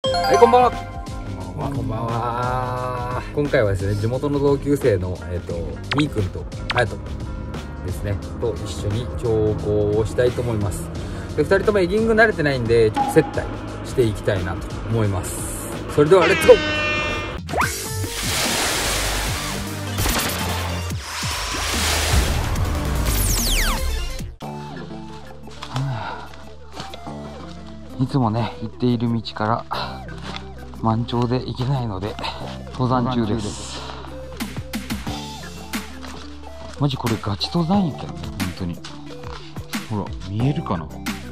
はい、こんばんは。こんばんは。今回はですね、地元の同級生のみーくんとあやとですねと一緒に釣合をしたいと思います。で、2人ともエギング慣れてないんで接待していきたいなと思います。それではレッツゴー。いつもね行っている道から満潮で行けないので登山中です。マジこれガチ登山やけんね、本当に。ほら見えるかな、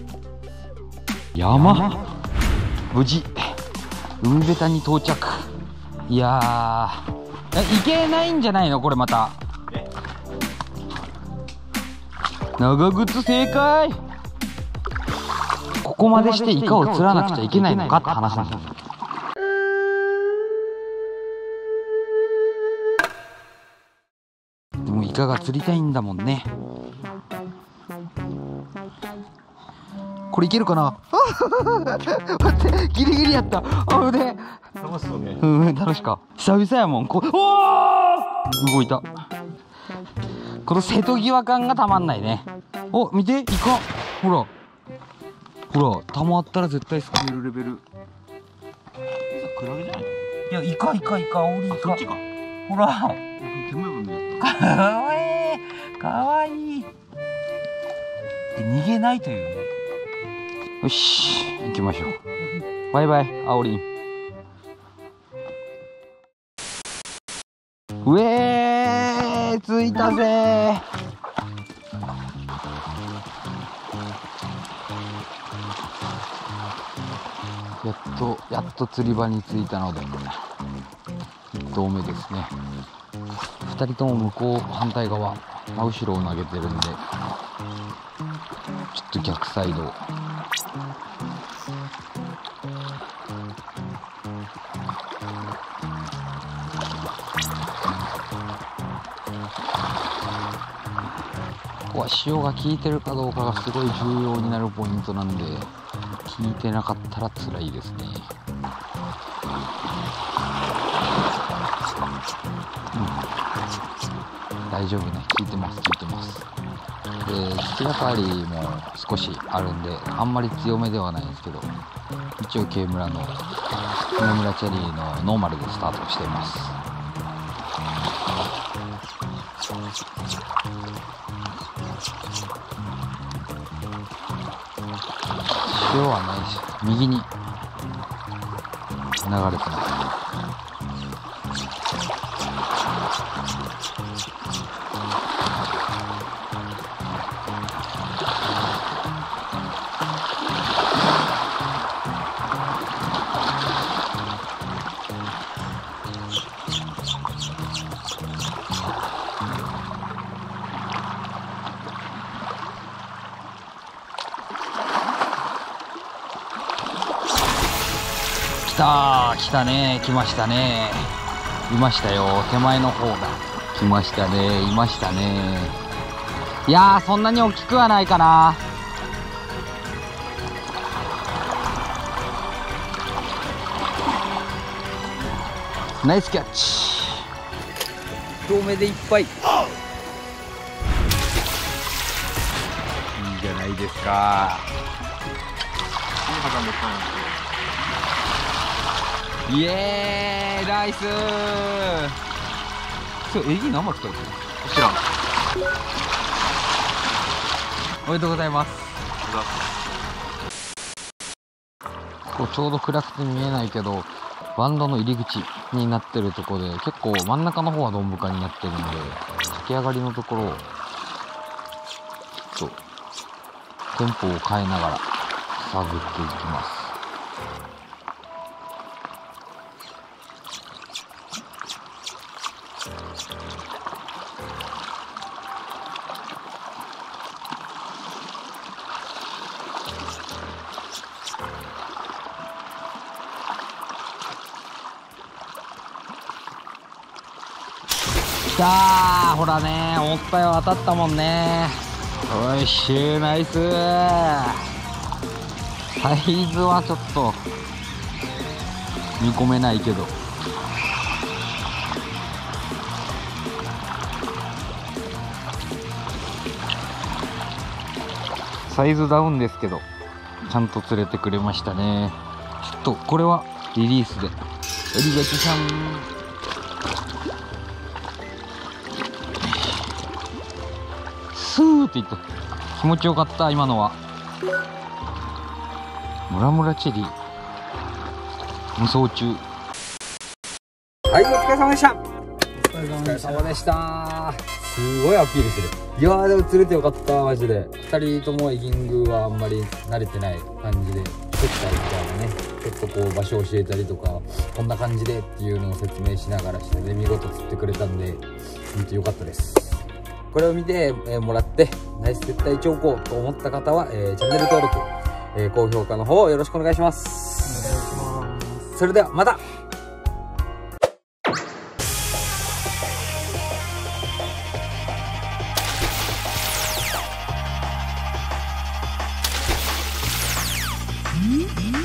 山。無事海べたに到着。いやー、行けないんじゃないのこれまた。長靴正解。ここまでしてイカを釣らなくちゃいけないのかって話なんです。でもイカが釣りたいんだもんね。これいけるかな。待って、ギリギリやった。あ、腕楽しそうね。うん、楽しか。久々やもん。おー、動いた。この瀬戸際感がたまんないね。お、見て、イカ。ほらほら、溜まったら絶対すくえるレベル。クラゲじゃない？いや、イカ、オリイカ。そっちか。ほら。手前分でやった。かわいい。かわいい。逃げないというね。よし、行きましょう。バイバイ、あおりん。うえー、着いたぜー。やっと釣り場に着いたので1投目ですね。2人とも向こう反対側真後ろを投げてるんでちょっと逆サイド。ここは潮が効いてるかどうかがすごい重要になるポイントなんで、効いてなかったら辛いですね。大丈夫ね、効いてます。で、引きがかりも少しあるんであんまり強めではないんですけど、一応慶村の梅村チェリーのノーマルでスタートしています。潮はね、右に流れてます。来たね、来ましたね。いましたよ、手前の方だ。来ましたね、いましたね。いやー、そんなに大きくはないかな。ナイスキャッチ。遠目でいっぱい。いいじゃないですか。イエーイ、ナイスー。そう、エギ何枚来たの？知らん。おめでとうございます。こうちょうど暗くて見えないけど、バンドの入り口になってるところで、結構真ん中の方はドン深になってるので、炊き上がりのところをちょっとテンポを変えながら探っていきます。来たー、ほらね、思ったよ、当たったもんね。おいしい、ナイスー。サイズはちょっと見込めないけど。サイズダウンですけどちゃんと釣れてくれましたね。ちょっとこれはリリースで。ありがちさん、スーっていった。気持ちよかった。今のはムラムラチェリー無双中。はい、お疲れ様でした。お疲れ様でした。すごいアピールしてる。いやーでも釣れてよかった、マジで。2人ともエギングはあんまり慣れてない感じで、釣ったりみたいなね、ちょっとこう場所を教えたりとか、こんな感じでっていうのを説明しながらしてね、見事釣ってくれたんで本当良かったです。これを見て、もらってナイス絶対兆候と思った方は、チャンネル登録、高評価の方よろしくお願いします。お願いします。それではまた。うん。